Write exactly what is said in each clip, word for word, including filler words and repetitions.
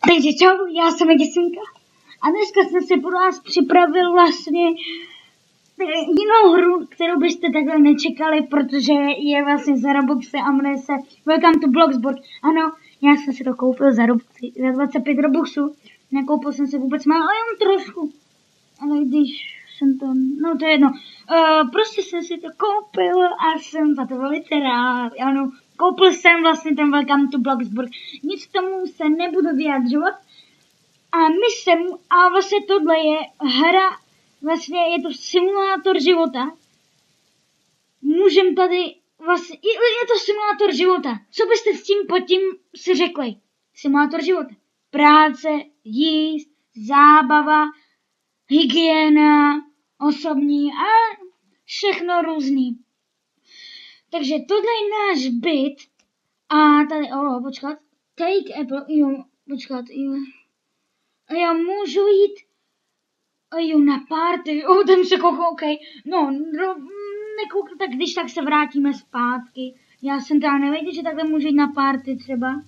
Takže čau, já jsem Děsinka a dneska jsem si pro vás připravil vlastně jinou hru, kterou byste takhle nečekali, protože je vlastně za Robuxy a jmenuje se Welcome to Bloxburg. Ano, já jsem si to koupil za Robuxy, za dvacet pět Robuxů. Nekoupil jsem si vůbec málo, ale jen trošku. Ale když jsem to, no to je jedno. Uh, prostě jsem si to koupil a jsem za to velice rád. Ano, koupil jsem vlastně ten Welcome to Bloxburg. Nic k tomu se nebudu vyjadřovat. A my jsem, a vlastně tohle je hra, vlastně je to simulátor života. Můžem tady, vlastně, je to simulátor života. Co byste s tím pod tím si řekli? Simulátor života. Práce, jíst, zábava, hygiena, osobní a všechno různý. Takže tohle je náš byt. A tady, o, počkat, take apple, jo, počkat, jo. A já můžu jít, a jo, na party, o, tam se koukal, ok, no, no nekoukal, tak když tak se vrátíme zpátky. Já jsem teda nevěděl, že takhle můžu jít na party třeba.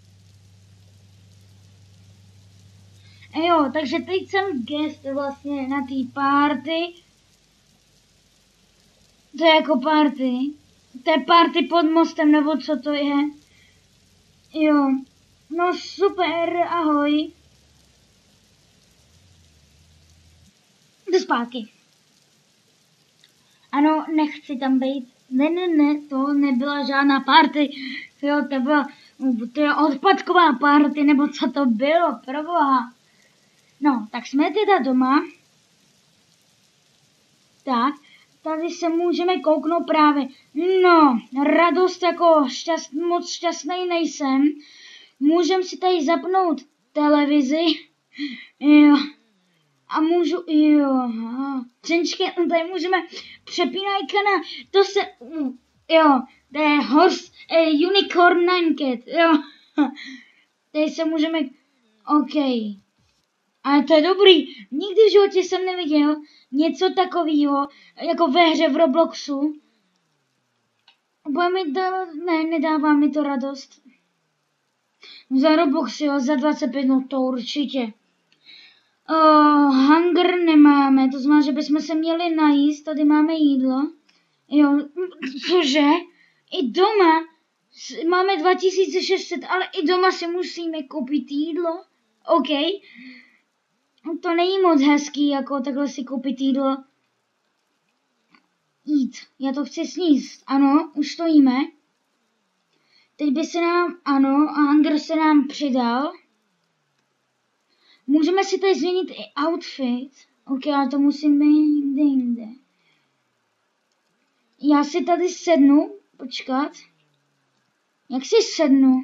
A jo, takže teď jsem guest vlastně na té party. To je jako party. To je party pod mostem, nebo co to je? Jo, no super, ahoj. Jdu zpátky. Ano, nechci tam být. Ne, ne, ne, to nebyla žádná party. Jo, to byla, to je odpadková party, nebo co to bylo, proboha. No, tak jsme teda doma. Tak, tady se můžeme kouknout právě. No, radost jako šťast, moc šťastný nejsem. Můžem si tady zapnout televizi. Jo. A můžu, jo, třenčky, tady můžeme přepínat kanál. To se, jo, to je horse, eh, unicorn nine cat, jo. Tady se můžeme, ok. Ale to je dobrý, nikdy v životě jsem neviděl něco takového, jako ve hře v Robloxu. Bude mi to, ne, nedává mi to radost. Za Roblox, jo, za dvacet pět, no to určitě. Uh, hunger nemáme, to znamená, že bychom se měli najíst, tady máme jídlo. Jo, cože? I doma máme dva tisíce šest set, ale i doma si musíme koupit jídlo. OK. To není moc hezký, jako takhle si koupit jídlo. Jít. Já to chci sníst. Ano, už stojíme. Teď by se nám, ano, a hunger se nám přidal. Můžeme si tady změnit i outfit. Ok, ale to musíme jinde jinde. Já si tady sednu. Počkat. Jak si sednu?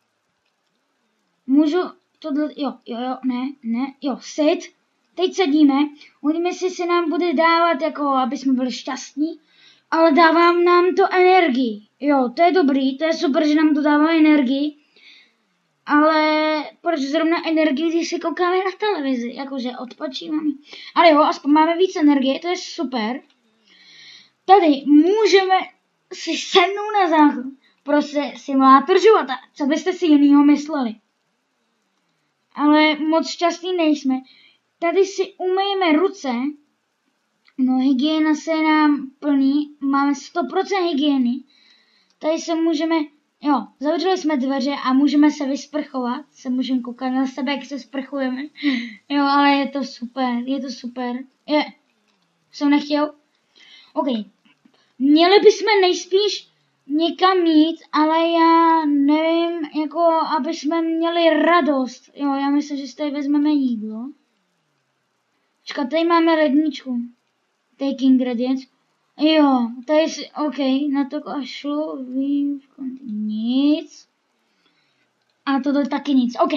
Můžu tohle, jo, jo, jo, ne, ne, jo, sit. Teď sedíme. Uvidíme, jestli se nám bude dávat, jako, aby jsme byli šťastní. Ale dává nám to energii. Jo, to je dobrý, to je super, že nám to dává energii. Ale proč zrovna energii, když se koukáme na televizi, jakože odpočíváme. Ale jo, aspoň máme víc energie, to je super. Tady můžeme si sednout na záchod. Prostě simulátor života, co byste si jinýho mysleli. Ale moc šťastní nejsme. Tady si umyjeme ruce. No, hygiena se nám plní, máme sto procent hygieny. Tady se můžeme... Jo, zavřeli jsme dveře a můžeme se vysprchovat. Se můžeme koukat na sebe, jak se sprchujeme. Jo, ale je to super, je to super. Je, jsem nechtěl. OK. Měli bychom nejspíš někam jít, ale já nevím, jako, aby jsme měli radost. Jo, já myslím, že si tady vezmeme jídlo. Počkat, tady máme ledničku. Take ingredients. Jo, tady si, OK, na to až šlo, nic. A tohle taky nic, OK.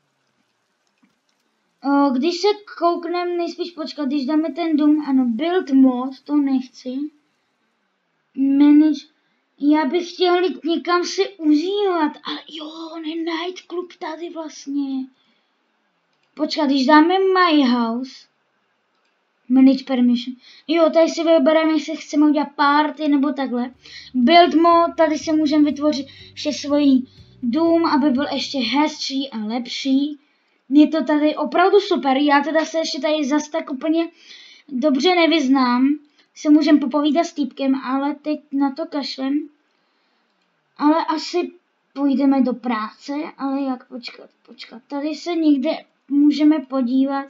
O, když se koukneme, nejspíš počkat, když dáme ten dům, ano, build mod, to nechci. Manage, já bych chtěl jít někam si užívat, ale jo, ne night club tady vlastně. Počkat, když dáme my house, manage permission. Jo, tady si vybereme, jestli chceme udělat party nebo takhle. Build mode, tady si můžeme vytvořit ještě svůj dům, aby byl ještě hezčí a lepší. Je to tady opravdu super, já teda se ještě tady zas tak úplně dobře nevyznám, se můžem popovídat s týpkem, ale teď na to kašlem. Ale asi půjdeme do práce, ale jak počkat, počkat, tady se někde můžeme podívat.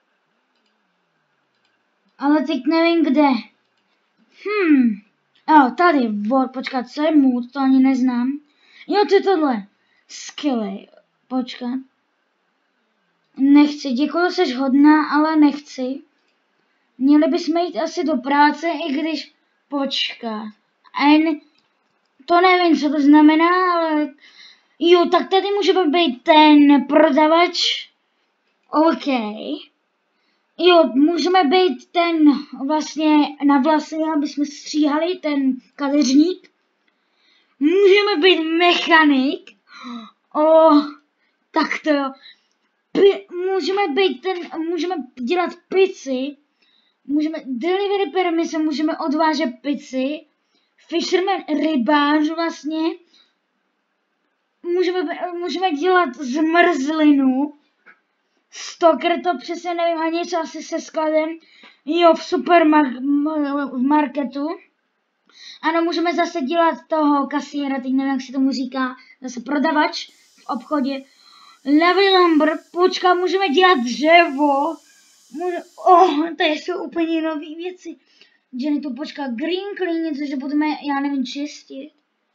Ale teď nevím kde. Hmm, jo, tady, Word, počkat, co je mood, to ani neznám. Jo, to je tohle. Skilly, počkat. Nechci, děkuji, jsi hodná, ale nechci. Měli bychom jít asi do práce, i když počkat. N, to nevím, co to znamená, ale jo, tak tady můžeme být ten prodavač. OK. Jo, můžeme být ten vlastně na vlasy, aby jsme stříhali, ten kadeřník. Můžeme být mechanik. Oh, tak to jo. P- můžeme být ten, můžeme dělat pici. Můžeme, delivery permise, můžeme odvážet pici. Fisherman, rybář vlastně. Můžeme, můžeme dělat zmrzlinu. Stoker, to přesně nevím ani co, asi se skladem. Jo, v supermarketu. Ano, můžeme zase dělat toho kasíra, teď nevím, jak se tomu říká, zase prodavač v obchodě. Level number, počka, můžeme dělat dřevo. Může, oh, to jsou úplně nové věci. Jenny, tu počká, green clean, což budeme, já nevím, čistit.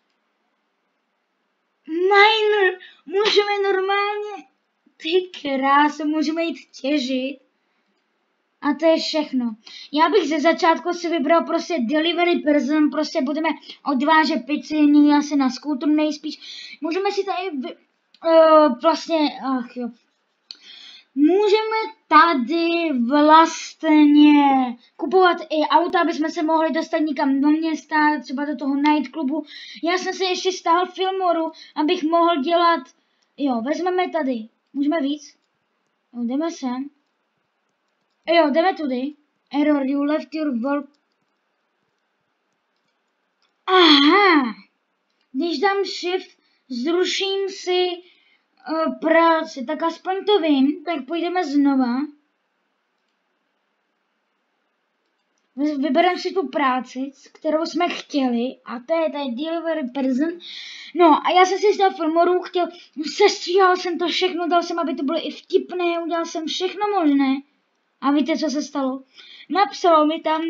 Miner, můžeme normálně, ty krása, můžeme jít těžit. A to je všechno. Já bych ze začátku si vybral prostě delivery person, prostě budeme odvážet pici, někdy asi na skútru nejspíš. Můžeme si tady vy, uh, vlastně, ach jo. Můžeme tady vlastně kupovat i auta, aby jsme se mohli dostat někam do města, třeba do toho nightclubu. Já jsem se ještě stál Filmoru, abych mohl dělat, jo, vezmeme tady, můžeme víc, jo, jdeme sem. Jo, jdeme tudy. Error, you left your work. Aha. Když dám shift, zruším si uh, práci, tak aspoň to vím, tak půjdeme znova. Vybereme si tu práci, kterou jsme chtěli, a to je tady delivery person. No a já jsem si z toho filmoru chtěl, sestříhal jsem to všechno, dal jsem, aby to bylo i vtipné, udělal jsem všechno možné. A víte, co se stalo? Napsalo mi tam,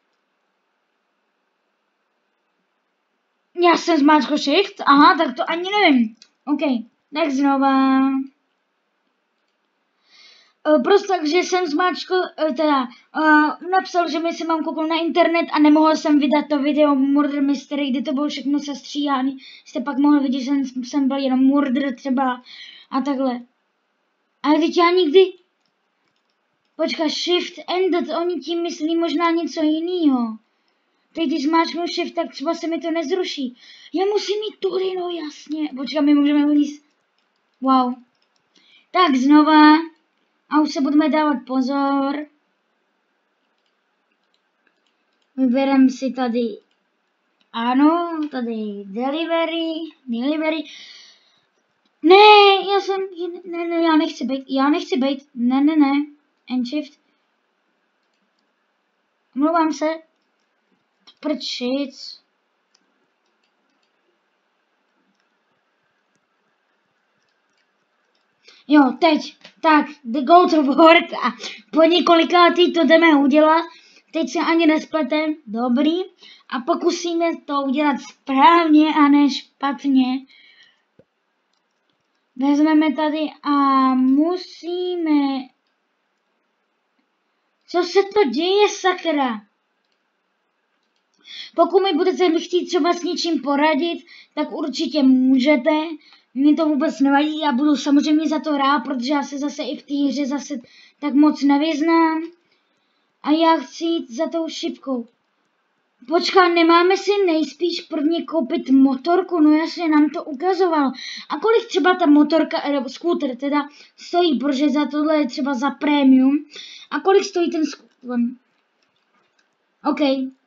já jsem zmáčkl shift, aha, tak to ani nevím. OK, tak znova. Uh, prostě takže jsem zmáčkl, uh, teda, uh, napsal, že mi se mám kouknout na internet a nemohl jsem vydat to video Murder Mystery, kdy to bylo všechno sestříhaný. Jste pak mohli vidět, že jsem, jsem byl jenom murder třeba a takhle. Ale teď já nikdy... Počka, shift ended, oni tím myslí možná něco jiného. Teď když zmáčknu shift, tak třeba se mi to nezruší. Já musím mít tudy, no jasně. Počka, my můžeme vylízt. Wow. Tak znova. A už se budeme dávat pozor. Vybereme si tady. Ano, tady delivery, delivery. Ne, já jsem, ne, ne, já nechci být, já nechci být, ne, ne, ne. End shift. Mluvám se. Prčic. Jo, teď. Tak, the go to work a po několikátý to jdeme udělat. Teď se ani nespletem. Dobrý. A pokusíme to udělat správně a ne špatně. Vezmeme tady a musíme... Co se to děje, sakra? Pokud mi budete chtít třeba s něčím poradit, tak určitě můžete. Mně to vůbec nevadí, já budu samozřejmě za to rád, protože já se zase i v té hře zase tak moc nevyznám. A já chci jít za tou šipkou. Počká, nemáme si nejspíš prvně koupit motorku, no jasně, nám to ukazoval. A kolik třeba ta motorka, nebo skúter teda, stojí, protože za tohle je třeba za prémium. A kolik stojí ten skúter? OK.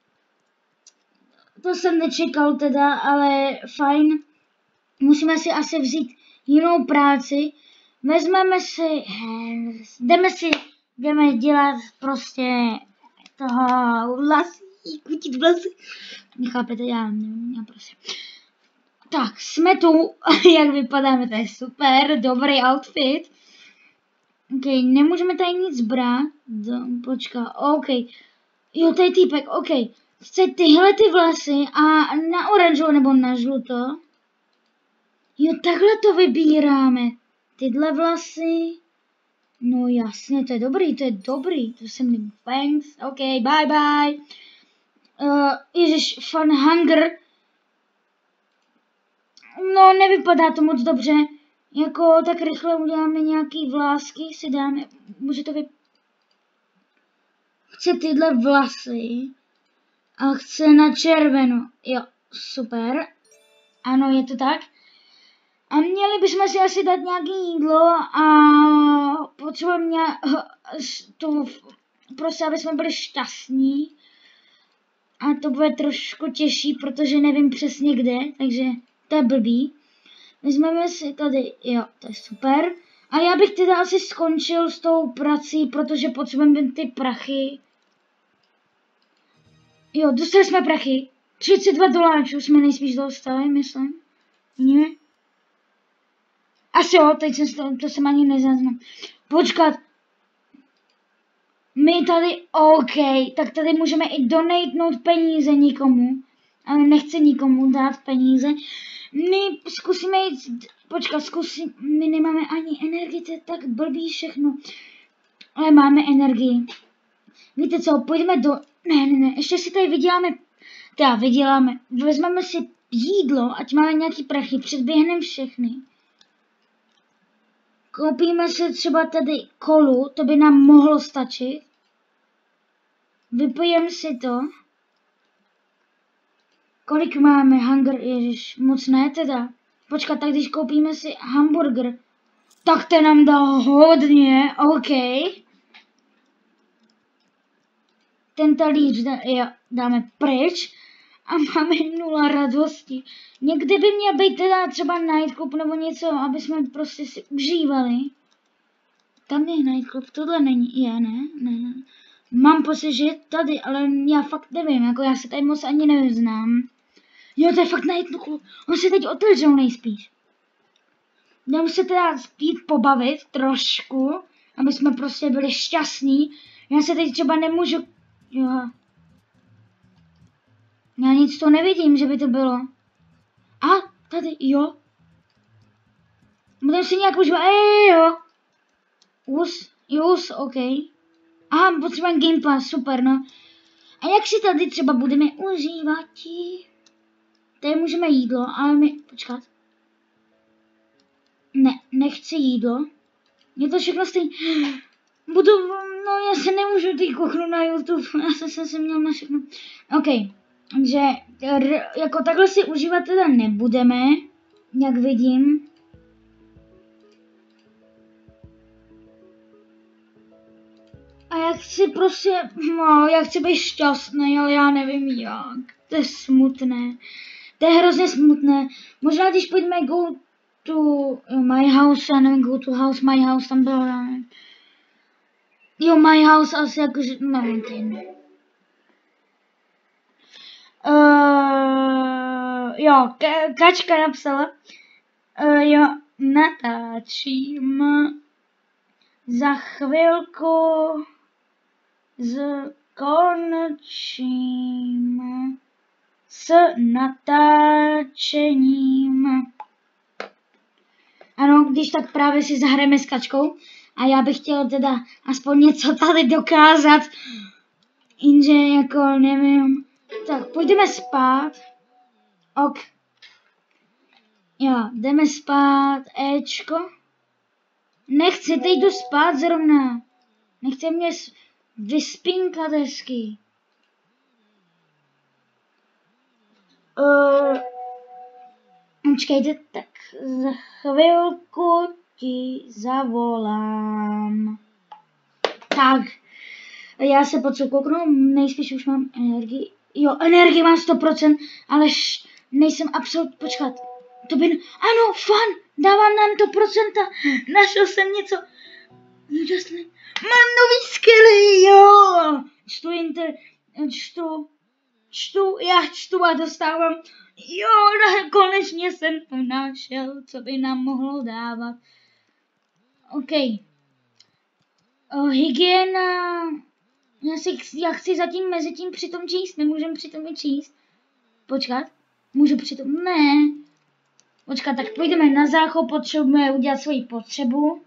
To jsem nečekal teda, ale fajn. Musíme si asi vzít jinou práci. vezmeme si, jdeme si, jdeme dělat prostě toho vlasy, kutit vlasy. Nechápete, já nevím, já prostě. Tak, jsme tu, jak vypadáme, to je super, dobrý outfit. OK, nemůžeme tady nic brát, počká, OK. Jo, to je týpek, OK. Chce tyhle ty vlasy a na oranžovou nebo na žluto. Jo, takhle to vybíráme. Tyhle vlasy. No jasně, to je dobrý, to je dobrý. To jsem mi thanks. OK, bye bye. Uh, ježiš, fun hunger. No, nevypadá to moc dobře. Jako, tak rychle uděláme nějaký vlásky, si dáme. Může to vypadat. Chce tyhle vlasy. A chce na červeno. Jo, super. Ano, je to tak. A měli bychom si asi dát nějaké jídlo a potřebujeme to prostě, aby jsme byli šťastní. A to bude trošku těžší, protože nevím přesně kde, takže to je blbý. Vezmeme si tady, jo, to je super. A já bych teda asi skončil s tou prací, protože potřebujeme ty prachy. Jo, dostali jsme prachy. třicet dva doláčů jsme nejspíš dostali, myslím. Ne? Asi jo, teď jsem to, to jsem ani nezaznam. Počkat. My tady, OK, tak tady můžeme i donatenout peníze nikomu. Ale nechce nikomu dát peníze. My zkusíme jít, počkat, zkusím, my nemáme ani energii, to je tak blbý všechno. Ale máme energii. Víte co, pojďme do, ne, ne, ne, ještě si tady vyděláme, teda vyděláme, vezmeme si jídlo, ať máme nějaký prachy, předběhneme všechny. Koupíme si třeba tady kolu, to by nám mohlo stačit. Vypijeme si to. Kolik máme hunger, ježiš, moc ne teda. Počkat, tak když koupíme si hamburger, tak ten nám dá hodně, OK. Ten talíř dá, jo, dáme pryč a máme nula radosti. Někdy by měl být teda třeba nightclub nebo něco, aby jsme prostě si užívali. Tam je nightclub, tohle není, je, ne, ne, ne. Mám pocit, že je tady, ale já fakt nevím, jako já se tady moc ani neznám. Jo, to je fakt nightclub, on se teď otevřel nejspíš. Jdeme se teda spít pobavit trošku, aby jsme prostě byli šťastní. Já se teď třeba nemůžu, jo. Já nic to nevidím, že by to bylo. A, tady, jo. Budeme si nějak užívat, ej, jo. Us, us, OK. Aha, potřebujeme Game Pass, super, no. A jak si tady třeba budeme užívat? Tady můžeme jídlo, ale my, počkat. Ne, nechci jídlo. Je to všechno stejné. Budu, no já se nemůžu teď kouknout na YouTube, já jsem se, se měl na všechno. OK, takže jako takhle si užívat teda nebudeme, jak vidím. A já chci prostě, no, já chci být šťastný, ale já nevím jak. To je smutné. To je hrozně smutné. Možná když pojďme go to my house, já nevím, go to house, my house, tam bylo, já nevím. Jo, my house asi jakože, nevím, ty. Uh, jo, ka Kačka napsala. Uh, jo, natáčím. Za chvilku skončím s natáčením. Ano, když tak právě si zahrajeme s Kačkou. A já bych chtěla teda aspoň něco tady dokázat. Jenže jako nevím. Tak, půjdeme spát. Ok. Jo, jdeme spát. Ečko. Nechci, teď jdu spát zrovna. Nechce mě vyspínkat hezky. Uh, počkejte, tak za chvilku ti zavolám. Tak, já se potřebuji kouknout, nejspíš už mám energii. Jo, energii mám sto procent, ale nejsem absolutně, počkat. To by, ano, fun, Dávám nám to procenta. Našel jsem něco. Úžasné. Mám nový skilly, jo. Čtu inter... Čtu... Čtu, já čtu a dostávám. Jo, no, konečně jsem to našel, co by nám mohlo dávat. OK. O, hygiena. Já, si, já chci zatím mezi tím přitom číst. Nemůžem přitom i číst. Počkat. Můžu přitom. Ne. Počkat, tak půjdeme na záchod. Potřebujeme udělat svoji potřebu.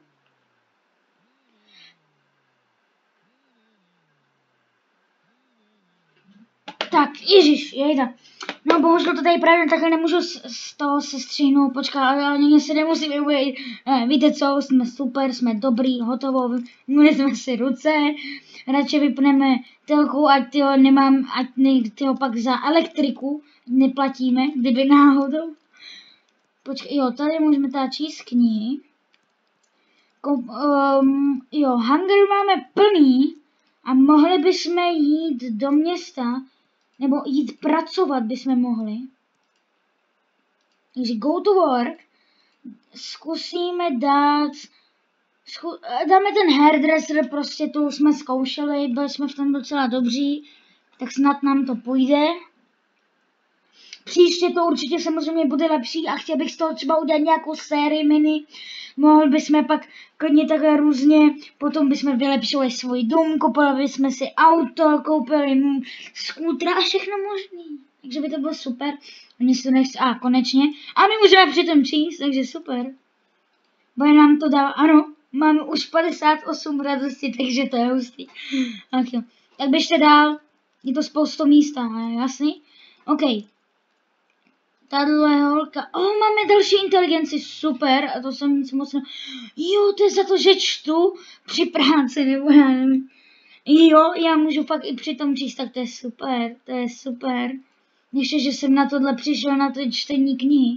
Tak, ježiš, jejda. No bohužel to tady právě takhle nemůžu z, z toho se stříhnout, počkat, ale ani se nemusíme uvejít. Eh, víte co, jsme super, jsme dobrý, hotovo, myli jsme si ruce, radši vypneme telku, ať tyho nemám, ať ne, tyho pak za elektriku neplatíme, kdyby náhodou. Počkej, jo, tady můžeme teda číst knihy. Kom, um, jo, hangar máme plný a mohli bychom jít do města, nebo jít pracovat bychom mohli. Takže go to work. Zkusíme dát... Zku, dáme ten hairdresser, prostě to jsme zkoušeli, byli jsme v tom docela dobří, tak snad nám to půjde. Příště to určitě samozřejmě bude lepší a chtěl bych z toho třeba udělat nějakou sérii mini. Mohli bychom pak klidně takhle různě, potom bychom vylepšili svůj dům, koupili bychom si auto, koupili skútr a všechno možný. Takže by to bylo super. Oni si to nechci, a konečně. A my můžeme přitom číst, takže super. Bude nám to dá, ano, máme už padesát osm radosti, takže to je hustý. Tak jo, tak běžte dál, je to spoustu místa, jasný? OK. Tahle holka, oh, máme další inteligenci, super, a to jsem nic moc ne... Jo, to je za to, že čtu při práci, nebo já nevím. Jo, já můžu fakt i při tom číst, tak to je super, to je super. Ještě, že jsem na tohle přišel, na to čtení knihy.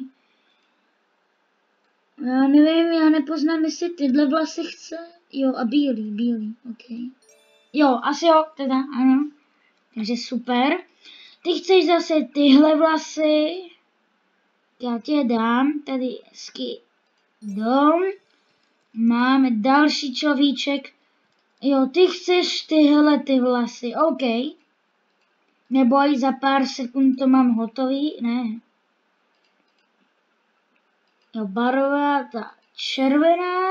Já nevím, já nepoznám, jestli tyhle vlasy chce. Jo, a bílý, bílý, ok. Jo, asi jo, teda, ano. Takže super. Ty chceš zase tyhle vlasy. Já tě dám, tady hezky dom. Máme další človíček. Jo, ty chceš tyhle ty vlasy, OK. Neboj, za pár sekund to mám hotový, ne. Jo, barva, ta červená.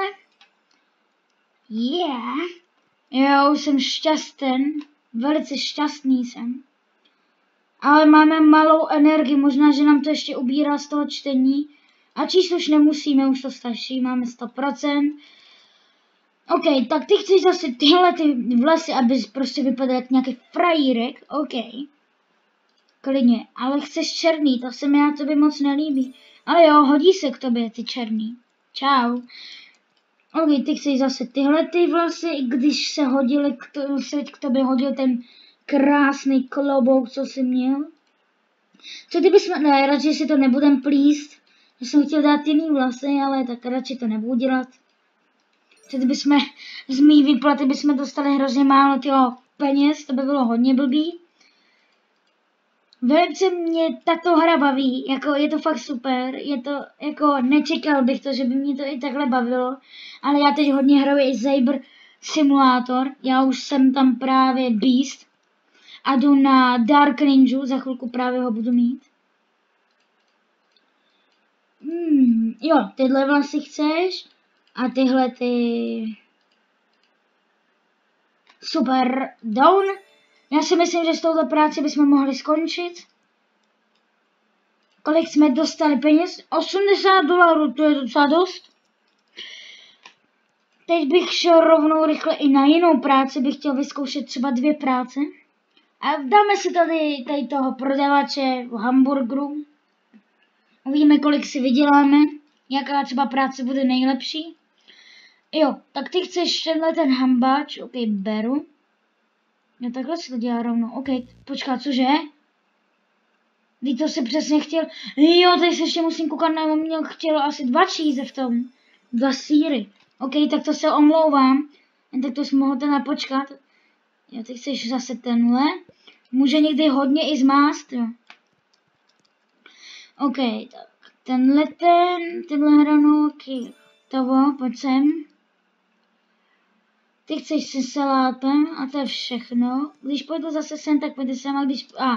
Yeah. Jo, už jsem šťasten, velice šťastný jsem. Ale máme malou energii, možná, že nám to ještě ubírá z toho čtení. A číst už nemusíme, už to stačí, máme sto procent. OK, tak ty chceš zase tyhle ty vlasy, abys prostě vypadal jak nějaký frajírek, OK. Klidně, ale chceš černý, to se mi na tobě moc nelíbí. Ale jo, hodí se k tobě ty černý. Čau. OK, ty chceš zase tyhle ty vlasy, když se hodili, k, to, se k tobě hodil ten krásný klobouk, co jsi měl. Co kdybychom, ne, radši si to nebudem plíst. Já jsem chtěl dát jiný vlasy, ale tak radši to nebudu dělat. Co kdybychom z mý výplaty bychom dostali hrozně málo těho peněz, to by bylo hodně blbý. Velice mě tato hra baví, jako je to fakt super, je to, jako nečekal bych to, že by mě to i takhle bavilo, ale já teď hodně hraju i Saber Simulator, já už jsem tam právě Beast a jdu na Dark Ninja, za chvilku právě ho budu mít. Hmm, jo, tyhle vlasy chceš a tyhle ty... Super, down. Já si myslím, že s touto práci bychom mohli skončit. Kolik jsme dostali peněz? osmdesát dolarů, to je docela dost. Teď bych šel rovnou rychle i na jinou práci, bych chtěl vyzkoušet třeba dvě práce. A dáme si tady, tady toho prodavače v hamburgeru. Uvidíme, kolik si vyděláme, jaká třeba práce bude nejlepší. Jo, tak ty chceš tenhle ten hambáč, ok, beru. Já takhle se to dělá rovnou. OK, počkat, cože? Teď to si přesně chtěl. Jo, tady se ještě musím koukat, nebo měl chtěl asi dva cheese v tom. Dva sýry. OK, tak to se omlouvám. Jen tak to jsme mohli teda počkat. Jo, ty chceš zase tenhle. Může někdy hodně i zmást, jo. OK, tak tenhle ten, tyhle hranolky. taky toho, pojď sem. Ty chceš se salátem a to je všechno. Když půjdu zase sem, tak půjde sem a když... A,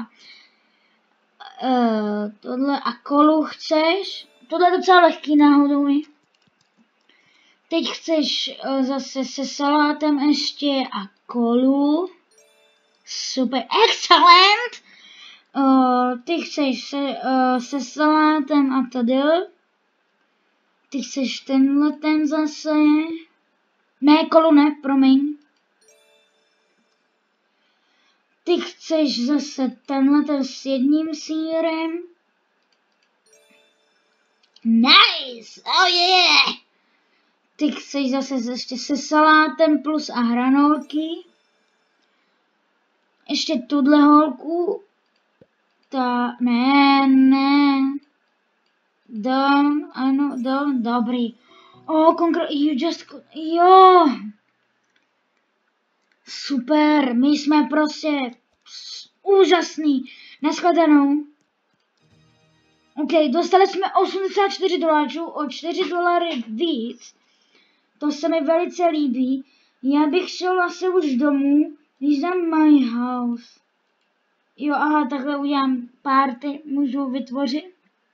uh, tohle a kolu chceš. Tohle je docela lehký náhodou mi. Teď chceš uh, zase se salátem ještě a kolu. Super, excellent! Uh, ty chceš se, uh, se salátem a tady. Ty chceš tenhle ten zase. Ne, kolu ne, promiň. Ty chceš zase tenhle ten s jedním sýrem. Nice, oh yeah! Ty chceš zase ještě se salátem plus a hranolky. Ještě tuhle holku. Ta, ne, ne. Dom, ano, dom, dobrý. Oh, konkrétně, you just, jo. Super, my jsme prostě úžasný. Nashledanou. OK, dostali jsme osmdesát čtyři dolarů, o čtyři dolary víc. To se mi velice líbí. Já bych šel asi už domů, když dám my house. Jo, aha, takhle udělám party, můžu vytvořit.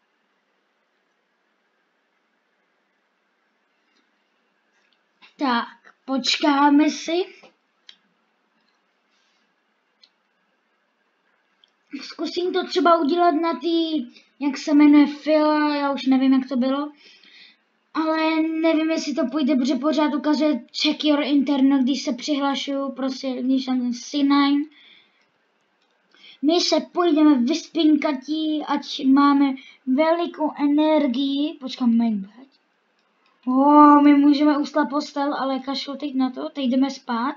Tak, počkáme si. Zkusím to třeba udělat na tý, jak se jmenuje Fila, já už nevím, jak to bylo. Ale nevím, jestli to půjde, protože pořád ukazuje check your internet, když se přihlašuju, prostě, když tam ten C devět. My se půjdeme vyspinkatí, ať máme velikou energii. Počkám, make bed. Oh, my můžeme uslat postel, ale kašlu teď na to, teď jdeme spát.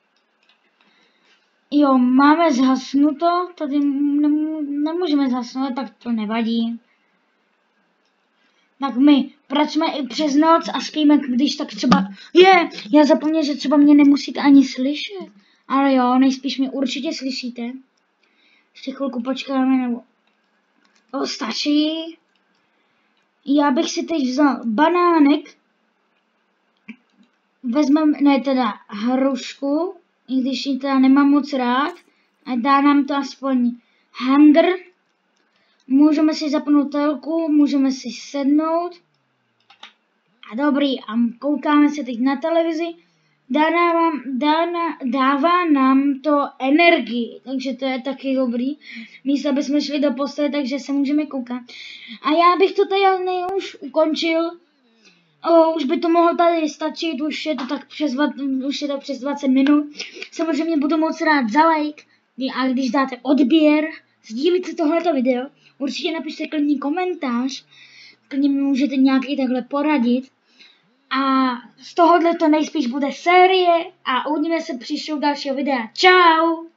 Jo, máme zhasnuto, tady nemůžeme zhasnout, tak to nevadí. Tak my pracujeme i přes noc a spíme, když tak třeba... Je, yeah, já zapomněl, že třeba mě nemusíte ani slyšet. Ale jo, nejspíš mě určitě slyšíte. Ještě chvilku počkáme, nebo... O, stačí. Já bych si teď vzal banánek. Vezmeme, ne teda hrušku, i když ji teda nemám moc rád. A dá nám to aspoň hunger. Můžeme si zapnout telku, můžeme si sednout. A dobrý, a koukáme se teď na televizi. Dává, vám, dává, dává nám to energii, takže to je taky dobrý. Místo, aby jsme šli do postele, takže se můžeme koukat. A já bych to tady už ukončil. O, už by to mohlo tady stačit, už je to tak přes, už je to přes dvacet minut. Samozřejmě budu moc rád za like, a když dáte odběr, sdílíte tohleto video, určitě napište klidný komentář, klidně mi můžete nějaký takhle poradit. A z tohohle to nejspíš bude série a uvidíme se příště u dalšího videa. Čau!